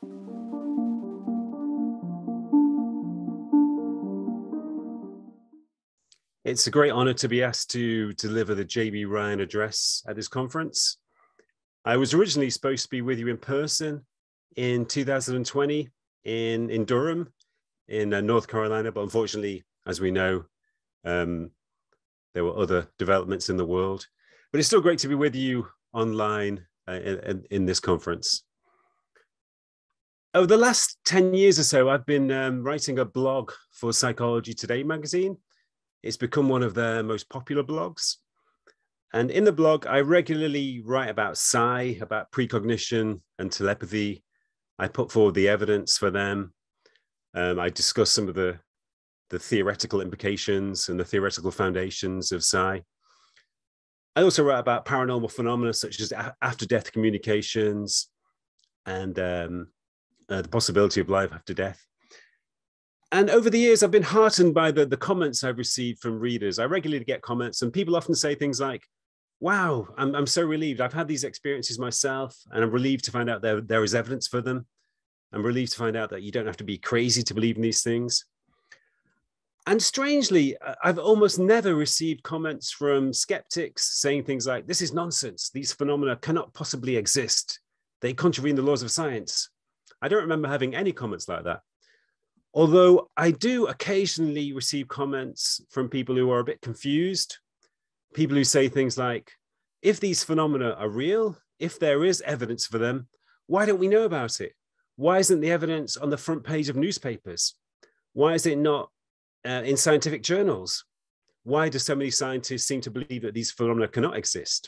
It's a great honor to be asked to deliver the J.B. Ryan address at this conference. I was originally supposed to be with you in person in 2020 in Durham, in North Carolina, but unfortunately, as we know, there were other developments in the world. But it's still great to be with you online in this conference. Over the last 10 years or so, I've been writing a blog for Psychology Today magazine. It's become one of their most popular blogs. And in the blog, I regularly write about psi, about precognition and telepathy. I put forward the evidence for them. I discuss some of the theoretical implications and the theoretical foundations of psi. I also write about paranormal phenomena such as after-death communications and the possibility of life after death. And over the years, I've been heartened by the comments I've received from readers. I regularly get comments, and people often say things like, wow, I'm so relieved. I've had these experiences myself, and I'm relieved to find out there is evidence for them. I'm relieved to find out that you don't have to be crazy to believe in these things. And strangely, I've almost never received comments from skeptics saying things like, this is nonsense. These phenomena cannot possibly exist. They contravene the laws of science. I don't remember having any comments like that. Although I do occasionally receive comments from people who are a bit confused, people who say things like, if these phenomena are real, if there is evidence for them, why don't we know about it? Why isn't the evidence on the front page of newspapers? Why is it not in scientific journals? Why do so many scientists seem to believe that these phenomena cannot exist?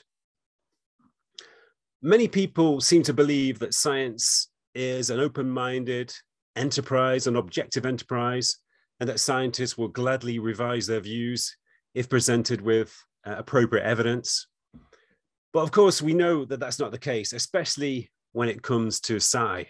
Many people seem to believe that science is an open-minded enterprise, an objective enterprise, and that scientists will gladly revise their views if presented with appropriate evidence. But of course, we know that that's not the case, especially when it comes to psi.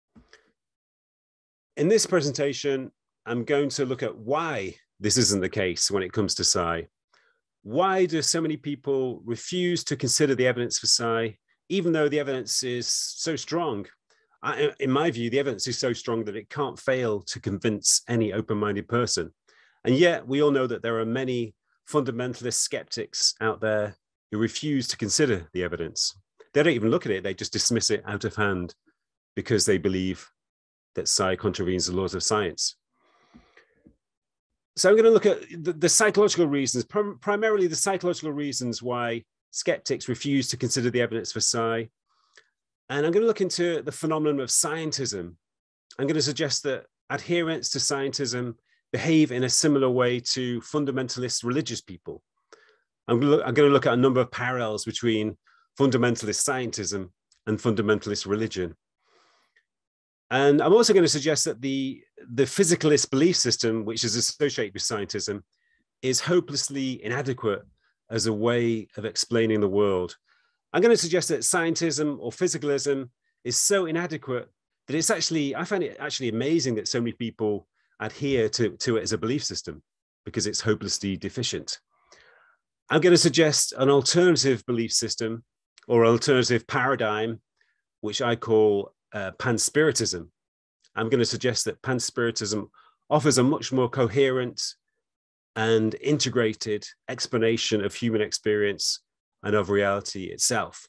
In this presentation, I'm going to look at why this isn't the case when it comes to psi. Why do so many people refuse to consider the evidence for psi, even though the evidence is so strong? In my view, the evidence is so strong that it can't fail to convince any open-minded person. And yet we all know that there are many fundamentalist skeptics out there who refuse to consider the evidence. They don't even look at it, they just dismiss it out of hand because they believe that psi contravenes the laws of science. So I'm going to look at the psychological reasons, primarily the psychological reasons why skeptics refuse to consider the evidence for psi. And I'm going to look into the phenomenon of scientism. I'm going to suggest that adherents to scientism behave in a similar way to fundamentalist religious people. I'm going to look at a number of parallels between fundamentalist scientism and fundamentalist religion. And I'm also going to suggest that the physicalist belief system, which is associated with scientism, is hopelessly inadequate as a way of explaining the world. I'm going to suggest that scientism or physicalism is so inadequate that it's actually, I find it actually amazing that so many people adhere to it as a belief system because it's hopelessly deficient. I'm going to suggest an alternative belief system or alternative paradigm, which I call panspiritism. I'm going to suggest that panspiritism offers a much more coherent and integrated explanation of human experience and of reality itself.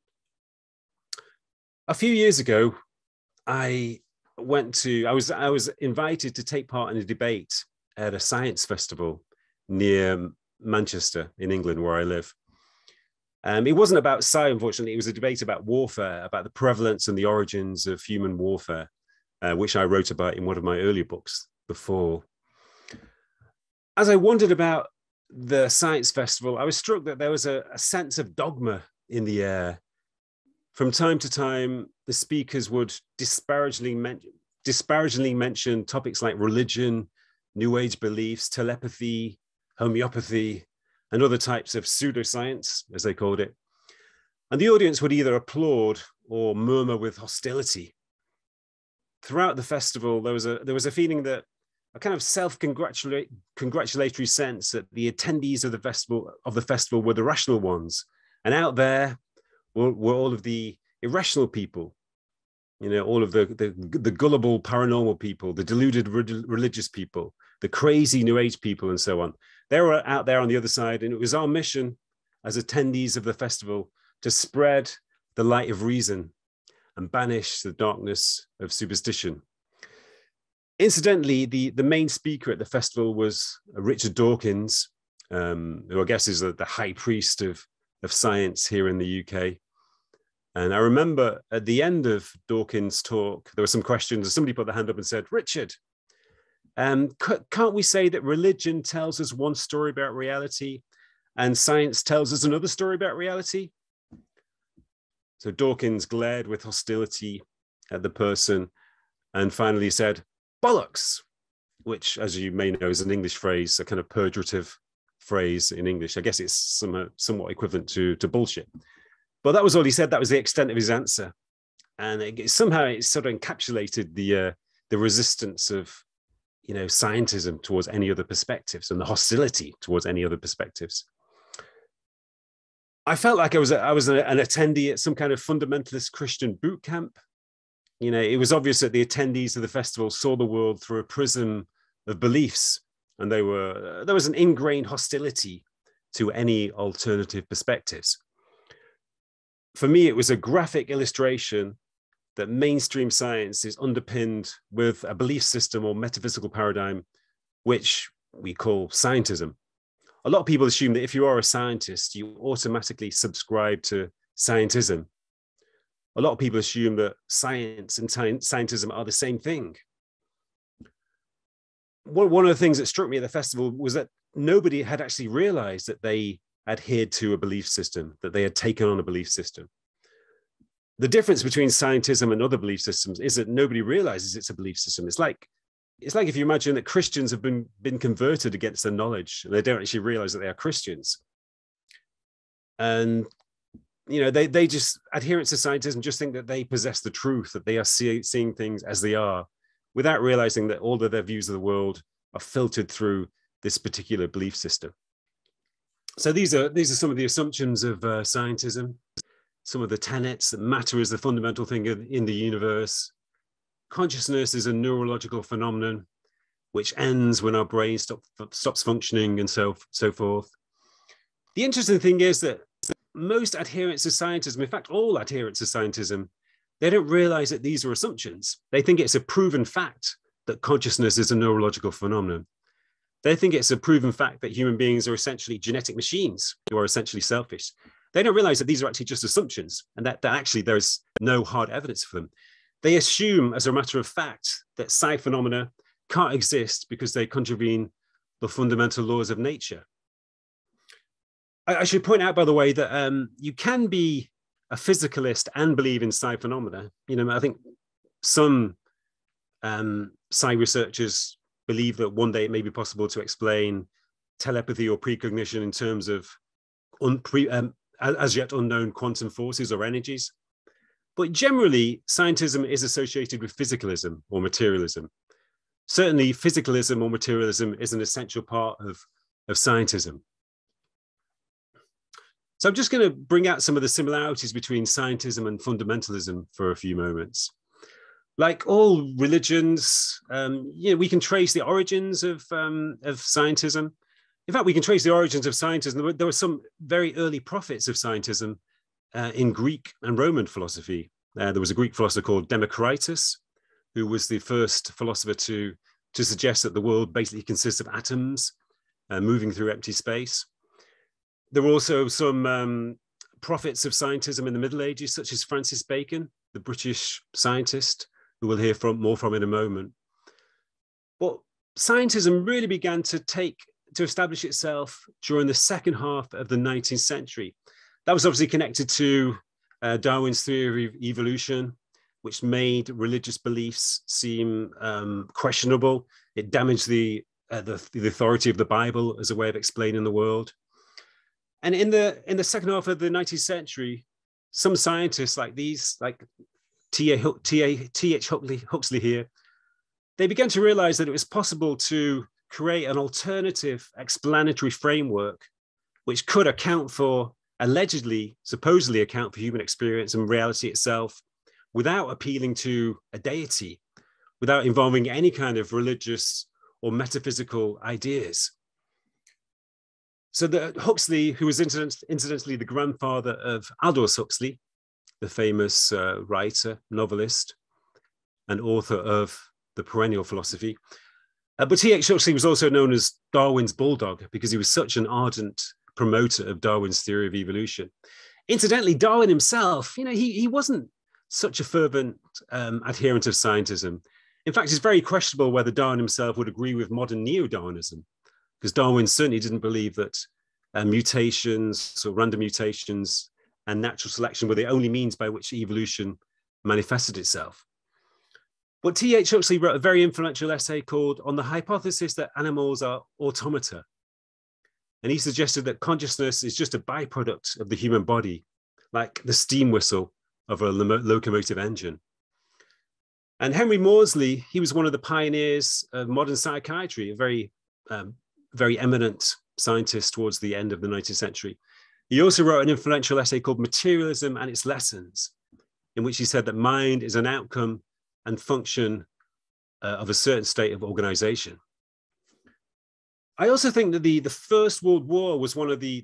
A few years ago, I was invited to take part in a debate at a science festival near Manchester in England, where I live. It wasn't about psi, unfortunately. It was a debate about warfare, about the prevalence and the origins of human warfare, which I wrote about in one of my earlier books before. As I wondered about the science festival, I was struck that there was a sense of dogma in the air. From time to time, the speakers would disparagingly mention topics like religion, New Age beliefs, telepathy, homeopathy, and other types of pseudoscience, as they called it. And the audience would either applaud or murmur with hostility. Throughout the festival, there was a feeling that a kind of self-congratulatory sense that the attendees of the festival were the rational ones, and out there were all of the irrational people You know, all of the gullible paranormal people, the deluded religious people, the crazy New Age people, and so on. They were out there on the other side, and it was our mission as attendees of the festival to spread the light of reason and banish the darkness of superstition. Incidentally, the main speaker at the festival was Richard Dawkins, who I guess is the high priest of science here in the UK. And I remember at the end of Dawkins' talk, there were some questions, and somebody put their hand up and said, Richard, can't we say that religion tells us one story about reality and science tells us another story about reality? So Dawkins glared with hostility at the person and finally said, bollocks, which, as you may know, is an English phrase, a kind of pejorative phrase in English. I guess it's somewhat equivalent to bullshit. But that was all he said. That was the extent of his answer. And somehow it sort of encapsulated the resistance of, you know, scientism towards any other perspectives and the hostility towards any other perspectives. I felt like I was an attendee at some kind of fundamentalist Christian boot camp. You know, it was obvious that the attendees of the festival saw the world through a prism of beliefs, and there was an ingrained hostility to any alternative perspectives. For me, it was a graphic illustration that mainstream science is underpinned with a belief system or metaphysical paradigm, which we call scientism. A lot of people assume that if you are a scientist, you automatically subscribe to scientism. A lot of people assume that science and scientism are the same thing. One of the things that struck me at the festival was that nobody had actually realized that they adhered to a belief system, that they had taken on a belief system. The difference between scientism and other belief systems is that nobody realizes it's a belief system. It's like if you imagine that Christians have been converted against their knowledge, and they don't actually realize that they are Christians. And, you know, they just, adherents to scientism just think that they possess the truth, that they are seeing things as they are, without realizing that all of their views of the world are filtered through this particular belief system. So these are some of the assumptions of scientism, some of the tenets that matter is the fundamental thing in the universe. Consciousness is a neurological phenomenon which ends when our brain stops functioning, and so forth. The interesting thing is that most adherents to scientism, in fact, all adherents to scientism, they don't realize that these are assumptions. They think it's a proven fact that consciousness is a neurological phenomenon. They think it's a proven fact that human beings are essentially genetic machines who are essentially selfish. They don't realize that these are actually just assumptions, and that actually there's no hard evidence for them. They assume, as a matter of fact, that psi phenomena can't exist because they contravene the fundamental laws of nature. I should point out, by the way, that you can be a physicalist and believe in psi phenomena. You know, I think some psi researchers believe that one day it may be possible to explain telepathy or precognition in terms of as yet unknown quantum forces or energies. But generally, scientism is associated with physicalism or materialism. Certainly, physicalism or materialism is an essential part of scientism. So I'm just going to bring out some of the similarities between scientism and fundamentalism for a few moments. Like all religions, you know, we can trace the origins of scientism. In fact, we can trace the origins of scientism. There were some very early prophets of scientism in Greek and Roman philosophy. There was a Greek philosopher called Democritus, who was the first philosopher to suggest that the world basically consists of atoms moving through empty space. There were also some prophets of scientism in the Middle Ages, such as Francis Bacon, the British scientist, who we'll hear more from in a moment. But scientism really began to establish itself during the second half of the 19th century. That was obviously connected to Darwin's theory of evolution, which made religious beliefs seem questionable. It damaged the authority of the Bible as a way of explaining the world. And in the second half of the 19th century, some scientists like T.H. Huxley here, they began to realize that it was possible to create an alternative explanatory framework which could account for, supposedly account for human experience and reality itself without appealing to a deity, without involving any kind of religious or metaphysical ideas. So Huxley, who was incidentally the grandfather of Aldous Huxley, the famous writer, novelist, and author of The Perennial Philosophy. But T.H. Huxley was also known as Darwin's bulldog because he was such an ardent promoter of Darwin's theory of evolution. Incidentally, Darwin himself, he wasn't such a fervent adherent of scientism. In fact, it's very questionable whether Darwin himself would agree with modern neo-Darwinism, because Darwin certainly didn't believe that mutations or random mutations and natural selection were the only means by which evolution manifested itself. But T.H. Huxley wrote a very influential essay called On the Hypothesis that Animals Are Automata. And he suggested that consciousness is just a byproduct of the human body, like the steam whistle of a locomotive engine. And Henry Maudsley, he was one of the pioneers of modern psychiatry, a very, very eminent scientist towards the end of the 19th century. He also wrote an influential essay called Materialism and Its Lessons, in which he said that mind is an outcome and function of a certain state of organization. I also think that the First World War was one of the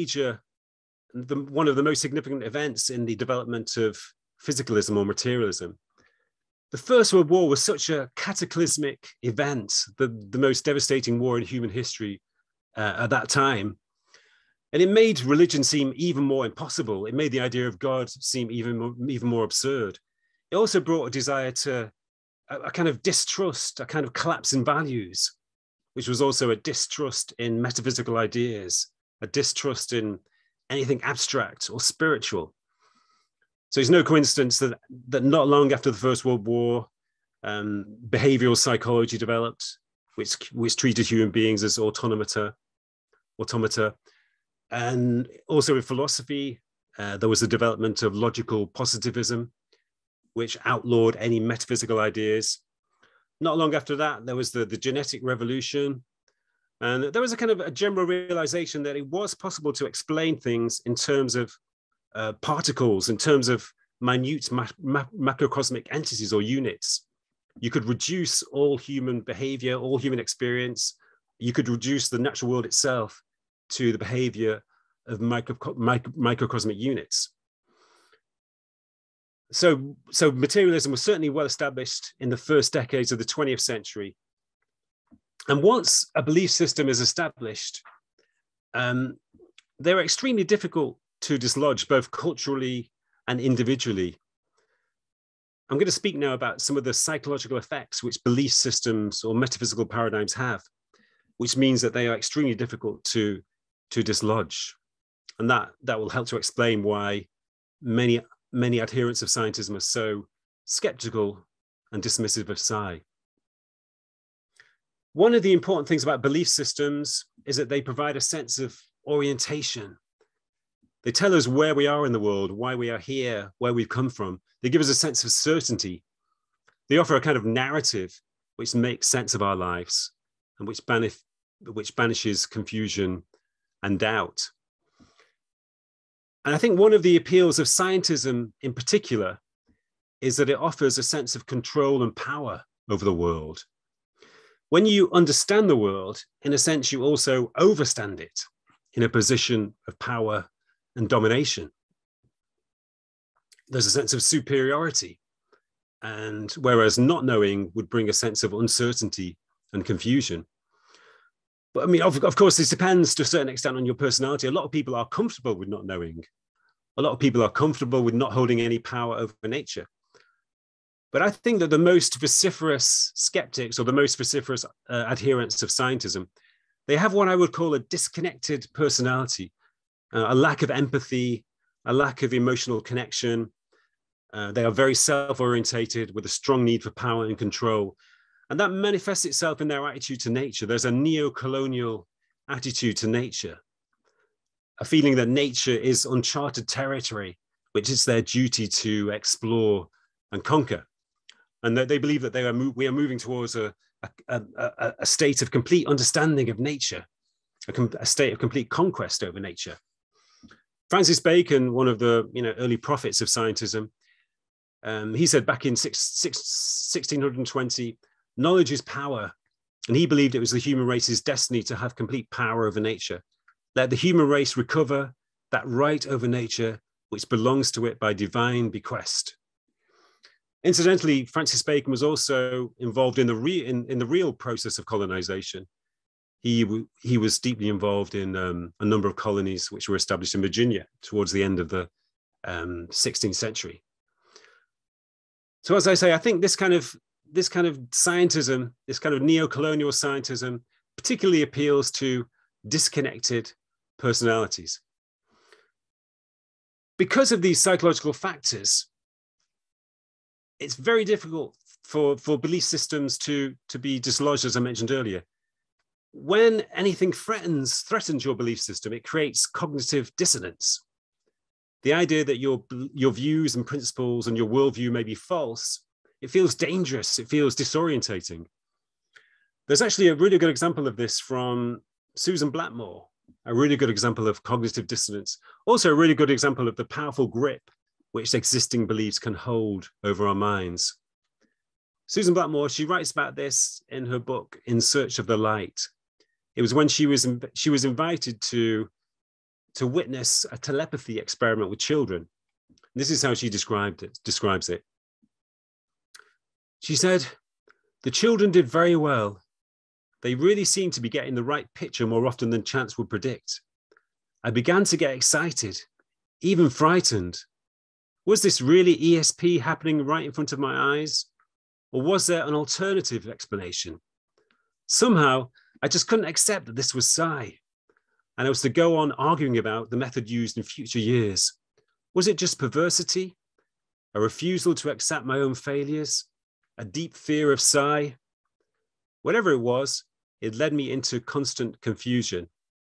most significant events in the development of physicalism or materialism. The First World War was such a cataclysmic event, the most devastating war in human history at that time. And it made religion seem even more impossible. It made the idea of God seem even more absurd. It also brought a desire to a kind of distrust, a kind of collapse in values, which was also a distrust in metaphysical ideas, a distrust in anything abstract or spiritual. So it's no coincidence that not long after the First World War, behavioral psychology developed, which treated human beings as automata. And also in philosophy, there was the development of logical positivism, which outlawed any metaphysical ideas. Not long after that, there was the genetic revolution. And there was a kind of a general realization that it was possible to explain things in terms of particles, in terms of minute macrocosmic entities or units. You could reduce all human behavior, all human experience. You could reduce the natural world itself to the behavior of microcosmic units. So materialism was certainly well established in the first decades of the 20th century. And once a belief system is established, they're extremely difficult to dislodge, both culturally and individually. I'm going to speak now about some of the psychological effects which belief systems or metaphysical paradigms have, which means that they are extremely difficult to dislodge. And that will help to explain why many adherents of scientism are so skeptical and dismissive of psi. One of the important things about belief systems is that they provide a sense of orientation. They tell us where we are in the world, why we are here, where we've come from. They give us a sense of certainty. They offer a kind of narrative which makes sense of our lives and which banishes confusion and doubt. And I think one of the appeals of scientism in particular is that it offers a sense of control and power over the world. When you understand the world, in a sense, you also overstand it in a position of power and domination. There's a sense of superiority, and whereas not knowing would bring a sense of uncertainty and confusion. But I mean, of course, this depends to a certain extent on your personality. A lot of people are comfortable with not knowing. A lot of people are comfortable with not holding any power over nature. But I think that the most vociferous skeptics or the most vociferous adherents of scientism, they have what I would call a disconnected personality, a lack of empathy, a lack of emotional connection. They are very self-orientated with a strong need for power and control. And that manifests itself in their attitude to nature. There's a neo-colonial attitude to nature, a feeling that nature is uncharted territory, which is their duty to explore and conquer. And that they believe that we are moving towards a state of complete understanding of nature, a state of complete conquest over nature. Francis Bacon, one of the early prophets of scientism, He said back in 1620, knowledge is power. And he believed it was the human race's destiny to have complete power over nature. Let the human race recover that right over nature, which belongs to it by divine bequest. Incidentally, Francis Bacon was also involved in the real process of colonization. He was deeply involved in a number of colonies which were established in Virginia towards the end of the 16th century. So as I say, I think this kind of scientism, this kind of neo-colonial scientism, particularly appeals to disconnected personalities. Because of these psychological factors, it's very difficult for belief systems to be dislodged, as I mentioned earlier. When anything threatens your belief system, it creates cognitive dissonance. The idea that your views and principles and your worldview may be false, it feels dangerous, it feels disorientating. There's actually a really good example of this from Susan Blackmore, a really good example of cognitive dissonance. Also a really good example of the powerful grip which existing beliefs can hold over our minds. Susan Blackmore, she writes about this in her book, In Search of the Light. It was when she was invited to witness a telepathy experiment with children. This is how she describes it. She said, "The children did very well. They really seemed to be getting the right picture more often than chance would predict. I began to get excited, even frightened. Was this really ESP happening right in front of my eyes? Or was there an alternative explanation? Somehow, I just couldn't accept that this was psi. And I was to go on arguing about the method used in future years. Was it just perversity? A refusal to accept my own failures? A deep fear of psi? Whatever it was, it led me into constant confusion."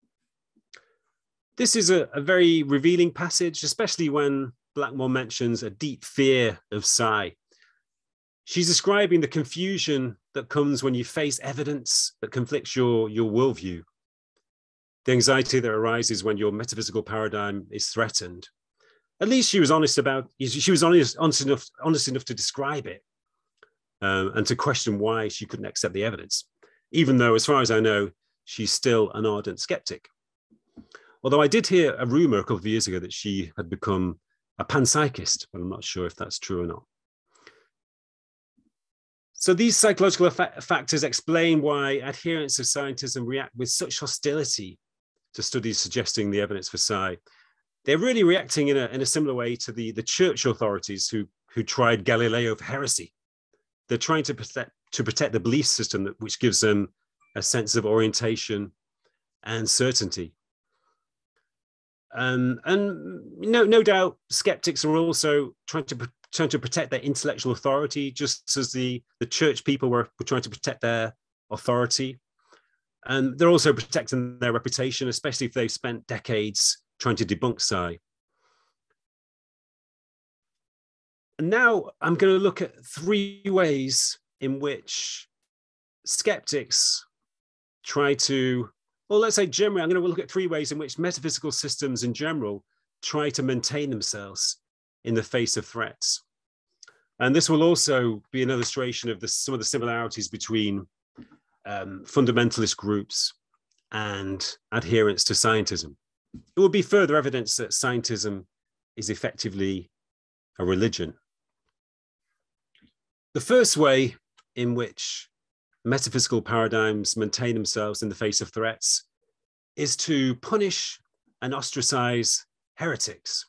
This is a very revealing passage, especially when Blackmore mentions a deep fear of psi. She's describing the confusion that comes when you face evidence that conflicts your worldview, the anxiety that arises when your metaphysical paradigm is threatened. At least she was honest enough to describe it and to question why she couldn't accept the evidence, even though, as far as I know, she's still an ardent skeptic. Although I did hear a rumor a couple of years ago that she had become a panpsychist, but I'm not sure if that's true or not. So these psychological factors explain why adherents of scientism react with such hostility to studies suggesting the evidence for psi. They're really reacting in a similar way to the church authorities who tried Galileo for heresy. They're trying to protect the belief system which gives them a sense of orientation and certainty. And no doubt skeptics are also trying to protect their intellectual authority, just as the church people were trying to protect their authority. And they're also protecting their reputation, especially if they've spent decades trying to debunk psi. And now I'm going to look at 3 ways in which skeptics try to, well, let's say generally, I'm going to look at 3 ways in which metaphysical systems in general try to maintain themselves in the face of threats. And this will also be an illustration of some of the similarities between fundamentalist groups and adherents to scientism. It will be further evidence that scientism is effectively a religion. The first way in which metaphysical paradigms maintain themselves in the face of threats is to punish and ostracize heretics.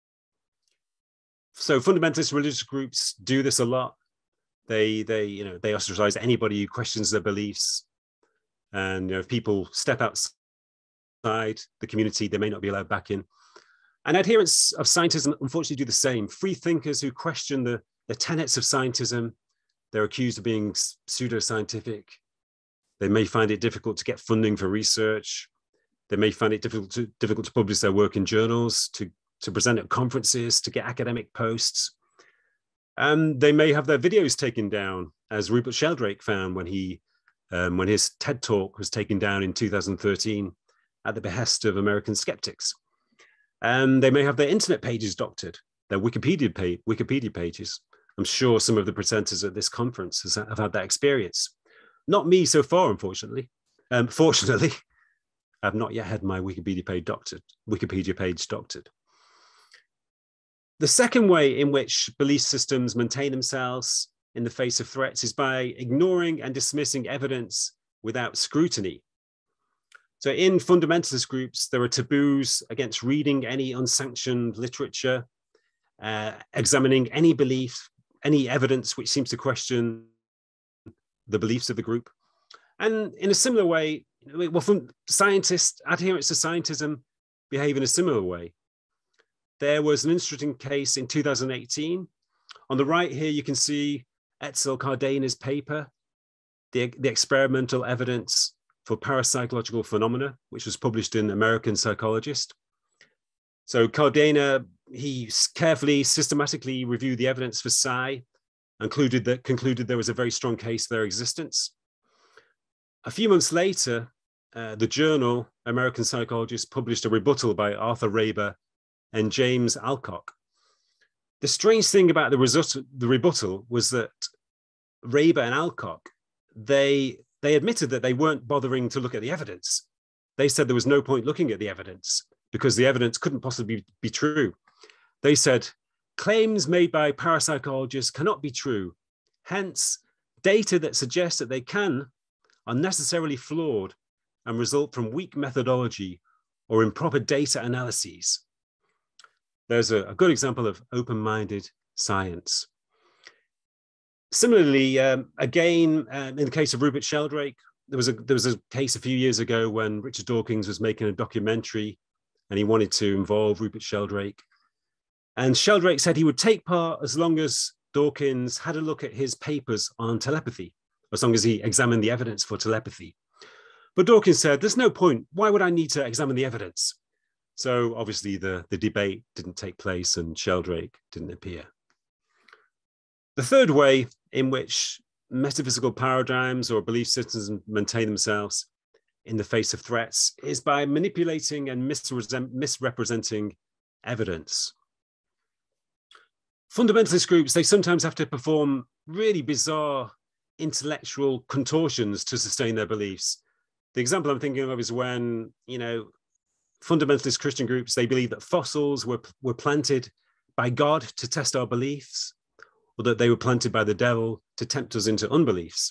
So fundamentalist religious groups do this a lot. They ostracize anybody who questions their beliefs. And if people step outside the community, they may not be allowed back in. And adherents of scientism unfortunately do the same. Free thinkers who question the tenets of scientism, they're accused of being pseudoscientific. They may find it difficult to get funding for research. They may find it difficult to publish their work in journals, to present at conferences, to get academic posts. And they may have their videos taken down, as Rupert Sheldrake found when his TED Talk was taken down in 2013 at the behest of American skeptics. And they may have their internet pages doctored, their Wikipedia pages. I'm sure some of the presenters at this conference have had that experience. Not me so far, unfortunately. Fortunately, I've not yet had my Wikipedia page doctored. The second way in which belief systems maintain themselves in the face of threats is by ignoring and dismissing evidence without scrutiny. So in fundamentalist groups, there are taboos against reading any unsanctioned literature, examining any belief, any evidence which seems to question the beliefs of the group. And in a similar way, scientists, adherents to scientism, behave in a similar way. There was an interesting case in 2018. On the right here, you can see Etzel Cardena's paper, the experimental evidence for parapsychological phenomena, which was published in American Psychologist. So Cardena, he carefully, systematically reviewed the evidence for psi and concluded there was a very strong case for their existence. A few months later, the journal American Psychologist published a rebuttal by Arthur Raber and James Alcock. The strange thing about the rebuttal was that Raber and Alcock, they admitted that they weren't bothering to look at the evidence. They said there was no point looking at the evidence because the evidence couldn't possibly be true. They said, claims made by parapsychologists cannot be true. Hence, data that suggests that they can are necessarily flawed and result from weak methodology or improper data analyses. There's a good example of open-minded science. Similarly, again, in the case of Rupert Sheldrake, there was a case a few years ago when Richard Dawkins was making a documentary and he wanted to involve Rupert Sheldrake. And Sheldrake said he would take part as long as Dawkins had a look at his papers on telepathy, as long as he examined the evidence for telepathy. But Dawkins said, there's no point. Why would I need to examine the evidence? So obviously the debate didn't take place and Sheldrake didn't appear. The third way in which metaphysical paradigms or belief systems maintain themselves in the face of threats is by manipulating and misrepresenting evidence. Fundamentalist groups, they sometimes have to perform really bizarre intellectual contortions to sustain their beliefs. The example I'm thinking of is when, fundamentalist Christian groups, they believe that fossils were planted by God to test our beliefs, or that they were planted by the devil to tempt us into unbelief.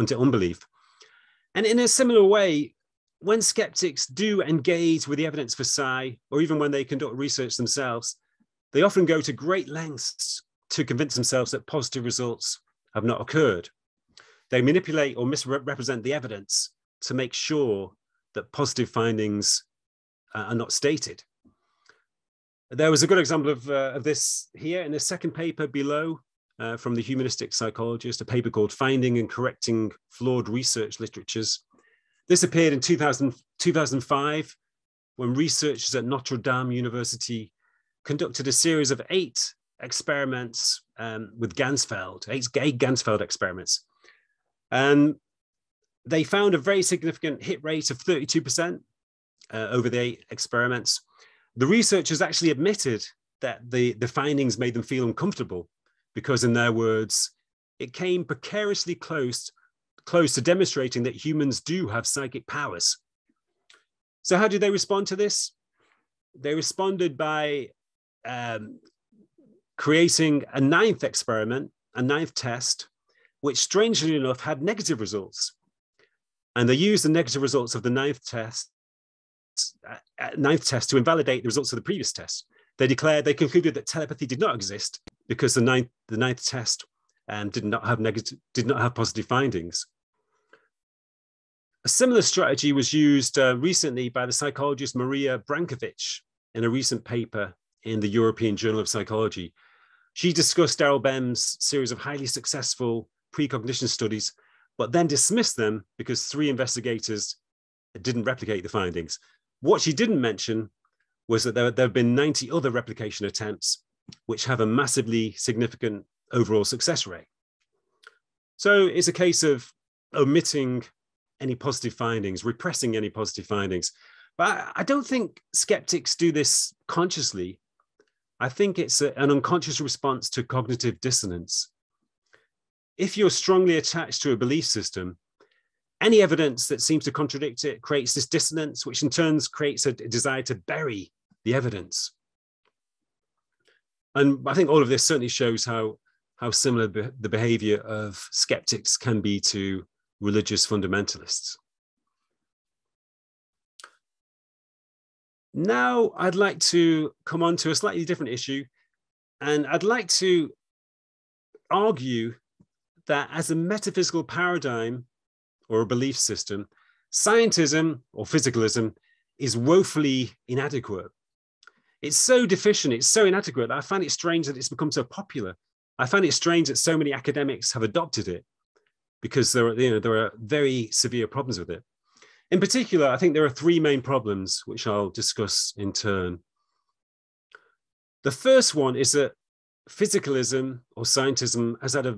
And in a similar way, when skeptics do engage with the evidence for psi, or even when they conduct research themselves, they often go to great lengths to convince themselves that positive results have not occurred. They manipulate or misrepresent the evidence to make sure that positive findings are not stated. There was a good example of this here in the second paper below from the humanistic psychologist, a paper called Finding and Correcting Flawed Research Literatures. This appeared in 2005 when researchers at Notre Dame University conducted a series of 8 experiments with Ganzfeld, 8 Ganzfeld experiments. And they found a very significant hit rate of 32% over the 8 experiments. The researchers actually admitted that the findings made them feel uncomfortable because, in their words, it came precariously close to demonstrating that humans do have psychic powers. So how did they respond to this? They responded by creating a 9th experiment, a 9th test, which strangely enough had negative results. And they used the negative results of the 9th test to invalidate the results of the previous test. They concluded that telepathy did not exist because the 9th test did not have positive findings. A similar strategy was used recently by the psychologist Maria Brankovic in a recent paper in the European Journal of Psychology. She discussed Darrell Bem's series of highly successful precognition studies, but then dismissed them because 3 investigators didn't replicate the findings. What she didn't mention was that there have been 90 other replication attempts, which have a massively significant overall success rate. So it's a case of omitting any positive findings, repressing any positive findings. But I don't think skeptics do this consciously. I think it's an unconscious response to cognitive dissonance. if you're strongly attached to a belief system, any evidence that seems to contradict it creates this dissonance, which in turn creates a desire to bury the evidence. And I think all of this certainly shows how similar the behavior of skeptics can be to religious fundamentalists. Now, I'd like to come on to a slightly different issue, and I'd like to argue that as a metaphysical paradigm or a belief system, scientism or physicalism is woefully inadequate. It's so deficient, it's so inadequate that I find it strange that it's become so popular. I find it strange that so many academics have adopted it because there are very severe problems with it. In particular, I think there are three main problems which I'll discuss in turn. The first one is that physicalism or scientism has had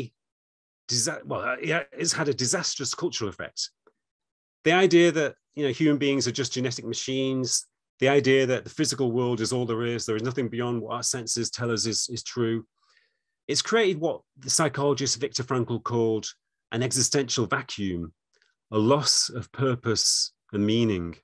it's had a disastrous cultural effect. The idea that human beings are just genetic machines, the idea that the physical world is all there is nothing beyond what our senses tell us is true. It's created what the psychologist Viktor Frankl called an existential vacuum, a loss of purpose and meaning.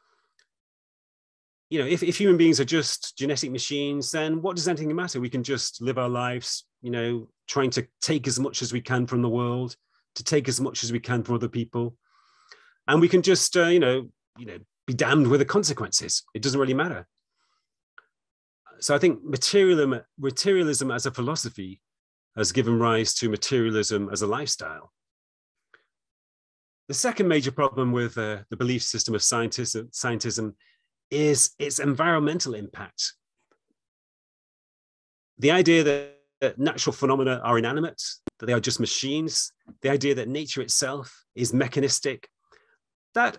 If human beings are just genetic machines, then what does anything matter? We can just live our lives, trying to take as much as we can from the world, to take as much as we can from other people. And we can just, be damned with the consequences. It doesn't really matter. So I think materialism as a philosophy has given rise to materialism as a lifestyle. The second major problem with the belief system of scientism is its environmental impact. The idea that natural phenomena are inanimate, that they are just machines, the idea that nature itself is mechanistic, that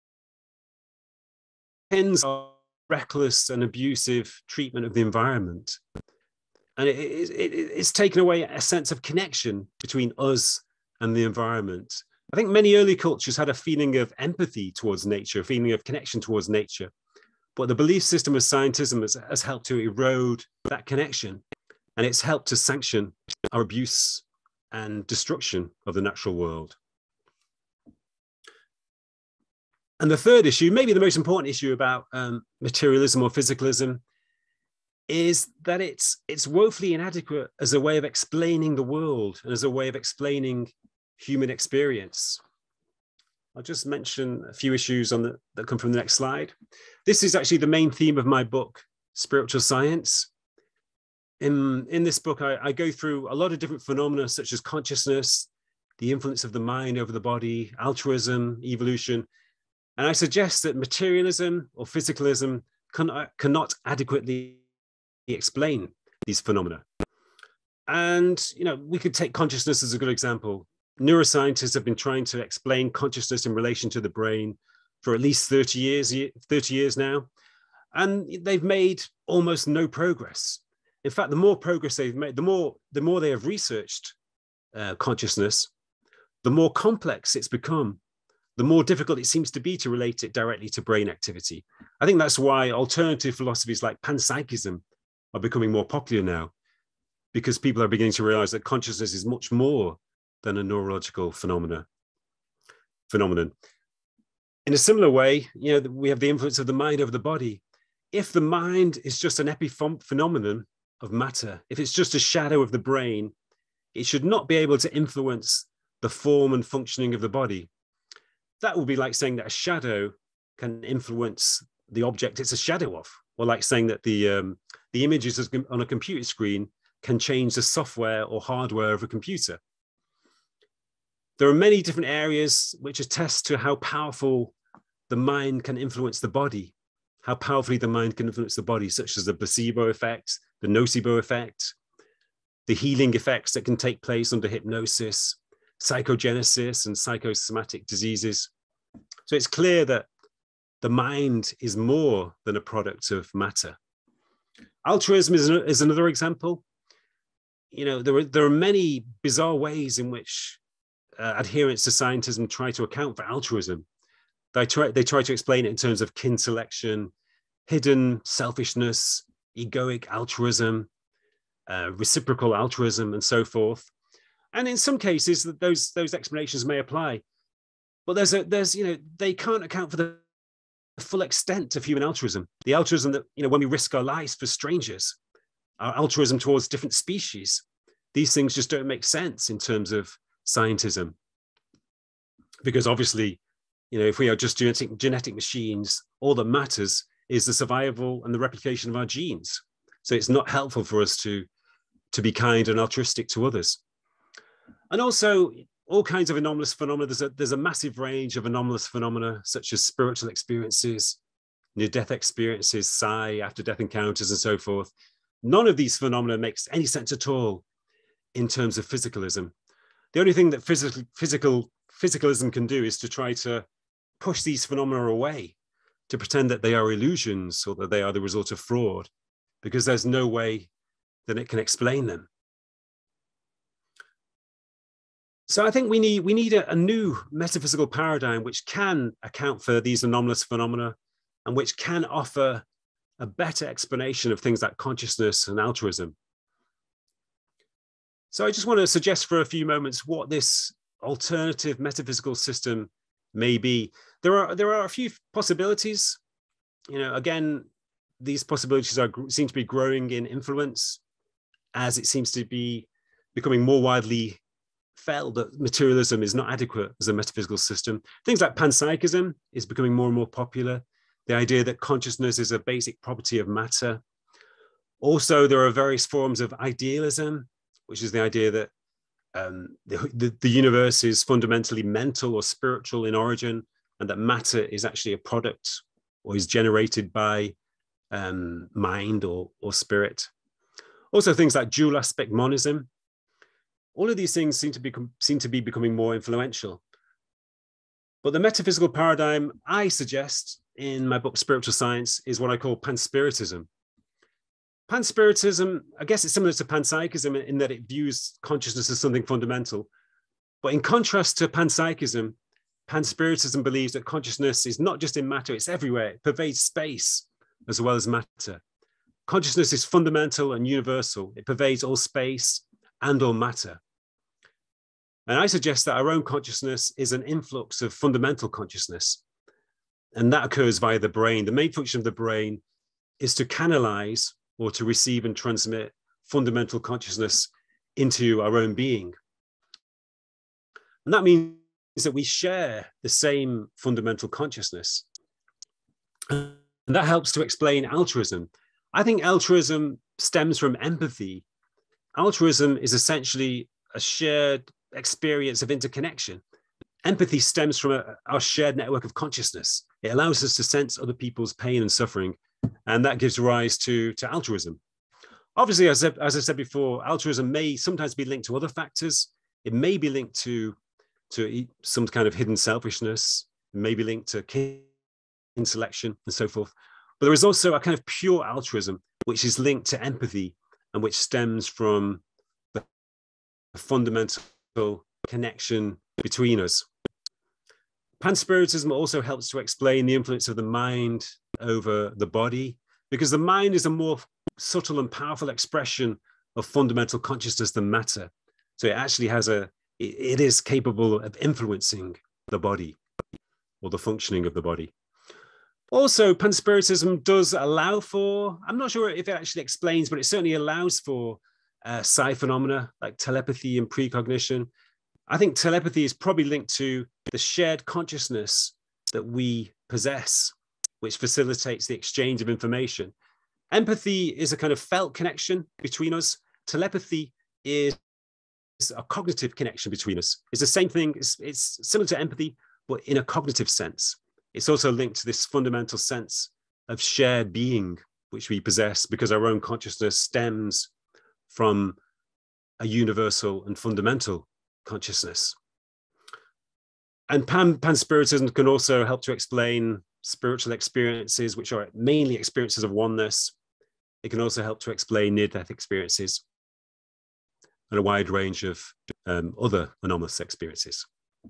underpins our reckless and abusive treatment of the environment. And it's taken away a sense of connection between us and the environment. I think many early cultures had a feeling of empathy towards nature, a feeling of connection towards nature. But the belief system of scientism has helped to erode that connection, and it's helped to sanction our abuse and destruction of the natural world. And the third issue, maybe the most important issue about materialism or physicalism, is that it's woefully inadequate as a way of explaining the world and as a way of explaining human experience. I'll just mention a few issues that come from the next slide. This is actually the main theme of my book, Spiritual Science. In this book, I go through a lot of different phenomena such as consciousness, the influence of the mind over the body, altruism, evolution. And I suggest that materialism or physicalism cannot adequately explain these phenomena. And, we could take consciousness as a good example. Neuroscientists have been trying to explain consciousness in relation to the brain for at least 30 years now. And they've made almost no progress. In fact, the more progress they've made, the more they have researched consciousness, the more complex it's become, the more difficult it seems to be to relate it directly to brain activity. I think that's why alternative philosophies like panpsychism are becoming more popular now, because people are beginning to realize that consciousness is much more than a neurological phenomenon. In a similar way, we have the influence of the mind over the body. If the mind is just an epiphenomenon of matter, if it's just a shadow of the brain, it should not be able to influence the form and functioning of the body. That would be like saying that a shadow can influence the object it's a shadow of, or like saying that the images on a computer screen can change the software or hardware of a computer. There are many different areas which attest to how powerful the mind can influence the body, how powerfully the mind can influence the body, such as the placebo effect, the nocebo effect, the healing effects that can take place under hypnosis, psychogenesis and psychosomatic diseases. So it's clear that the mind is more than a product of matter. Altruism is another example. There are many bizarre ways in which adherents to scientism try to account for altruism. They try to explain it in terms of kin selection, hidden selfishness, egoic altruism, reciprocal altruism, and so forth. And in some cases, those explanations may apply. But they can't account for the full extent of human altruism. The altruism that, when we risk our lives for strangers, our altruism towards different species, these things just don't make sense in terms of scientism. Because obviously, if we are just genetic machines, all that matters is the survival and the replication of our genes. So it's not helpful for us to be kind and altruistic to others. And also, all kinds of anomalous phenomena. There's a massive range of anomalous phenomena, such as spiritual experiences, near-death experiences, psi, after-death encounters, and so forth. None of these phenomena makes any sense at all in terms of physicalism. The only thing that physicalism can do is to try to push these phenomena away, to pretend that they are illusions or that they are the result of fraud, because there's no way that it can explain them. So I think we need a new metaphysical paradigm which can account for these anomalous phenomena and which can offer a better explanation of things like consciousness and altruism. So I just want to suggest for a few moments what this alternative metaphysical system may be. There are a few possibilities. Again, these possibilities seem to be growing in influence as it seems to be becoming more widely felt that materialism is not adequate as a metaphysical system. Things like panpsychism is becoming more and more popular. The idea that consciousness is a basic property of matter. Also, there are various forms of idealism, which is the idea that the universe is fundamentally mental or spiritual in origin, and that matter is actually a product or is generated by mind or spirit. Also, things like dual aspect monism. All of these things seem to be becoming more influential. But the metaphysical paradigm I suggest in my book, Spiritual Science, is what I call panspiritism. Panspiritism, I guess it's similar to panpsychism in that it views consciousness as something fundamental. But in contrast to panpsychism, panspiritism believes that consciousness is not just in matter, it's everywhere. It pervades space as well as matter. Consciousness is fundamental and universal. It pervades all space and all matter. And I suggest that our own consciousness is an influx of fundamental consciousness. And that occurs via the brain. The main function of the brain is to canalize or to receive and transmit fundamental consciousness into our own being. And that means that we share the same fundamental consciousness. And that helps to explain altruism. I think altruism stems from empathy. Altruism is essentially a shared experience of interconnection. Empathy stems from our shared network of consciousness. It allows us to sense other people's pain and suffering, and that gives rise to altruism. Obviously, as I said before, altruism may sometimes be linked to other factors. It may be linked to some kind of hidden selfishness. It may be linked to kin selection and so forth. But there is also a kind of pure altruism, which is linked to empathy and which stems from the fundamental connection between us. Panspiritism also helps to explain the influence of the mind over the body, because the mind is a more subtle and powerful expression of fundamental consciousness than matter. So it actually it is capable of influencing the body or the functioning of the body. Also, panspiritism does allow for, I'm not sure if it actually explains, but it certainly allows for psi phenomena like telepathy and precognition. I think telepathy is probably linked to the shared consciousness that we possess, which facilitates the exchange of information. Empathy is a kind of felt connection between us. Telepathy is a cognitive connection between us. It's the same thing. It's similar to empathy, but in a cognitive sense. It's also linked to this fundamental sense of shared being, which we possess because our own consciousness stems from a universal and fundamental consciousness. And panspiritism can also help to explain spiritual experiences, which are mainly experiences of oneness. It can also help to explain near-death experiences and a wide range of other anomalous experiences.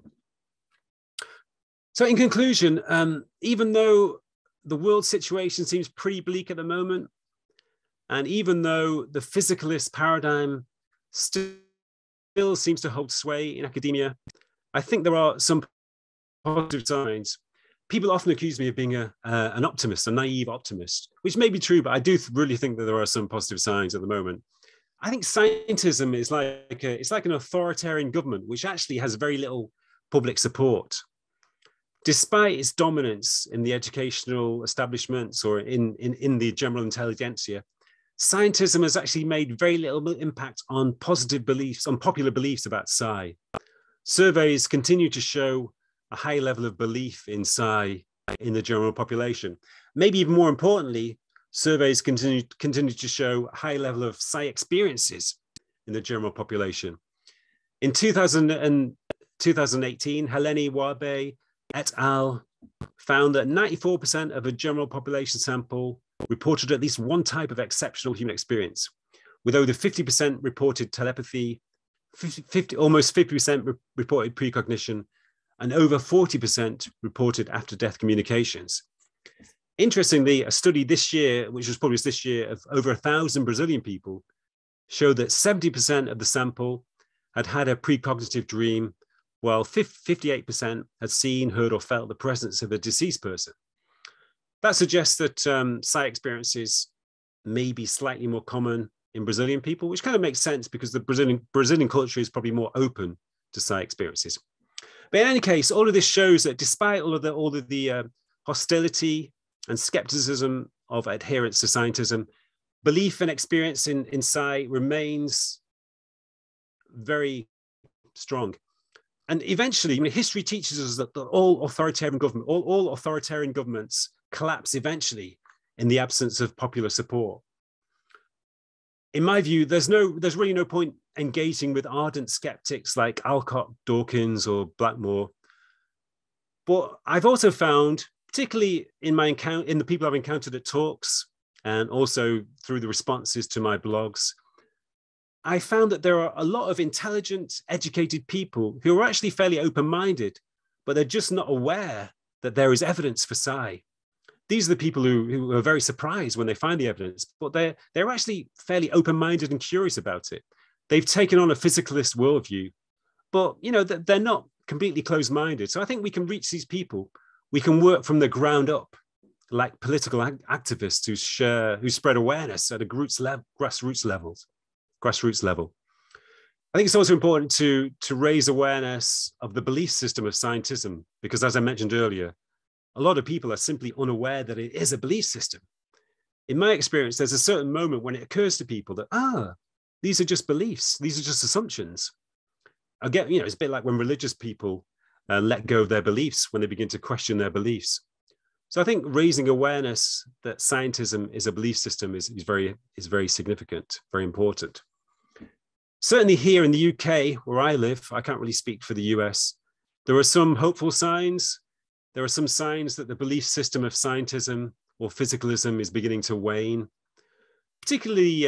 So in conclusion, even though the world situation seems pretty bleak at the moment, and even though the physicalist paradigm still still seems to hold sway in academia. I think there are some positive signs. People often accuse me of being an optimist, a naive optimist, which may be true, but I do really think that there are some positive signs at the moment. I think scientism is like an authoritarian government, which actually has very little public support. Despite its dominance in the educational establishments or in the general intelligentsia, scientism has actually made very little impact on positive beliefs, on popular beliefs about Psi. Surveys continue to show a high level of belief in Psi in the general population. Maybe even more importantly, surveys continue to show a high level of Psi experiences in the general population. In 2018, Helene Wabe et al. Found that 94% of a general population sample reported at least one type of exceptional human experience, with over 50% reported telepathy, almost 50% reported precognition, and over 40% reported after-death communications. Interestingly, a study this year, which was published this year, of over 1,000 Brazilian people, showed that 70% of the sample had had a precognitive dream, while 58% had seen, heard, or felt the presence of a deceased person. That suggests that Psi experiences may be slightly more common in Brazilian people, which kind of makes sense because the Brazilian culture is probably more open to Psi experiences. But in any case, all of this shows that despite all of the hostility and skepticism of adherents to scientism, belief and experience in Psi remains very strong. And eventually, history teaches us that all authoritarian governments collapse eventually in the absence of popular support. In my view, there's really no point engaging with ardent skeptics like Alcott Dawkins or Blackmore. But I've also found, particularly in the people I've encountered at talks and also through the responses to my blogs, I found that there are a lot of intelligent, educated people who are actually fairly open-minded, but they're just not aware that there is evidence for Psi. These are the people who are very surprised when they find the evidence, but they're actually fairly open-minded and curious about it. They've taken on a physicalist worldview, but they're not completely closed-minded. So I think we can reach these people. We can work from the ground up, like political activists who spread awareness at a grassroots level. I think it's also important to raise awareness of the belief system of scientism, because as I mentioned earlier, a lot of people are simply unaware that it is a belief system. In my experience, there's a certain moment when it occurs to people that, these are just beliefs. These are just assumptions. Again, it's a bit like when religious people let go of their beliefs when they begin to question their beliefs. So I think raising awareness that scientism is a belief system is very significant, very important. Certainly here in the UK, where I live, I can't really speak for the US, there are some hopeful signs. There are some signs that the belief system of scientism or physicalism is beginning to wane. Particularly,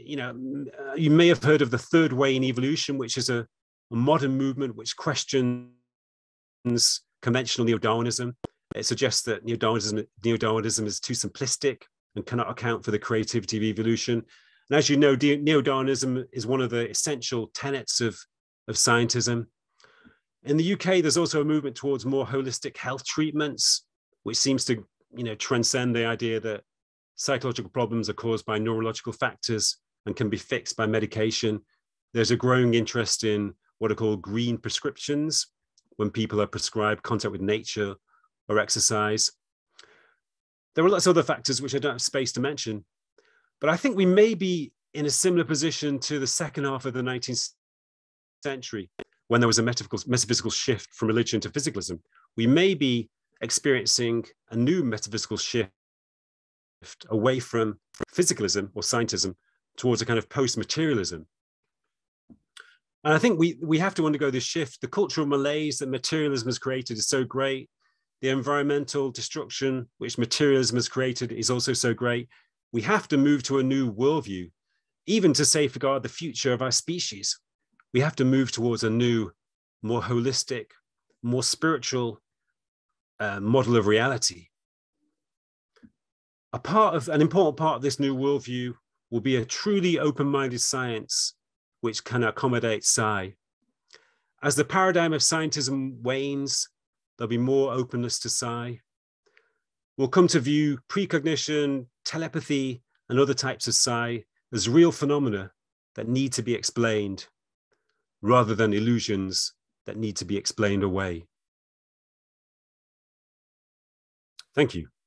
you may have heard of the third way in evolution, which is a modern movement which questions conventional neo-Darwinism. It suggests that neo-Darwinism is too simplistic and cannot account for the creativity of evolution. And as you know, neo-Darwinism is one of the essential tenets of scientism. In the UK, there's also a movement towards more holistic health treatments, which seems to transcend the idea that psychological problems are caused by neurological factors and can be fixed by medication. There's a growing interest in what are called green prescriptions, when people are prescribed contact with nature or exercise. There are lots of other factors which I don't have space to mention, but I think we may be in a similar position to the second half of the 19th century, when there was a metaphysical shift from religion to physicalism. We may be experiencing a new metaphysical shift away from physicalism or scientism towards a kind of post-materialism. And I think we have to undergo this shift. The cultural malaise that materialism has created is so great. The environmental destruction which materialism has created is also so great. We have to move to a new worldview, even to safeguard the future of our species. We have to move towards a new, more holistic, more spiritual model of reality. An important part of this new worldview will be a truly open-minded science which can accommodate psi. As the paradigm of scientism wanes, there'll be more openness to psi. We'll come to view precognition, telepathy, and other types of psi as real phenomena that need to be explained, rather than illusions that need to be explained away. Thank you.